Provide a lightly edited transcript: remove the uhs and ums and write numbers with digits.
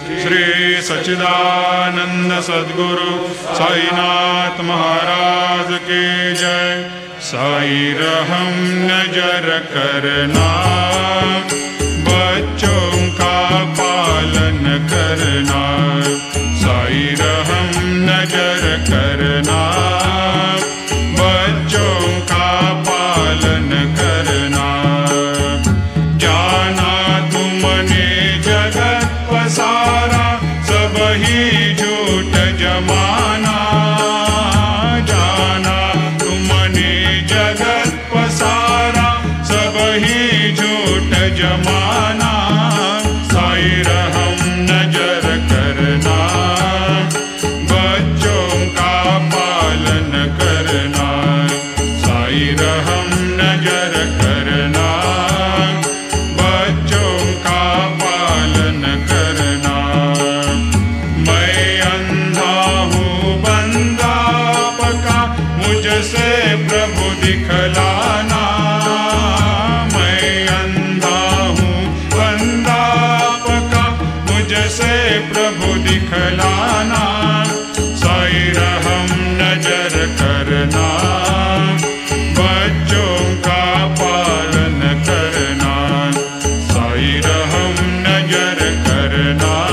श्री सच्चिदानंद सद्गुरु साईनाथ महाराज की जय। साई रहम नजर करना, बच्चों का पालन करना। साई रहम नजर करना, बच्चों का पालन करना। जाना तुमने जगत पसारा, सब ही झूठ जमाना। जाना तुमने जगत पसारा, सब ही झूठ जमाना। साई रहम नजर करना, बच्चों का पालन करना। साई रहम नजर करना, बच्चों का पालन करना। मैं अंधा हूँ बंदा पका, मुझसे प्रभु दिखलाना। मैं अंधा हूँ बंदा पका, मुझसे प्रभु दिखलाना। साई रहम नजर करना, बच्चों का पालन करना। साई रहम नजर करना,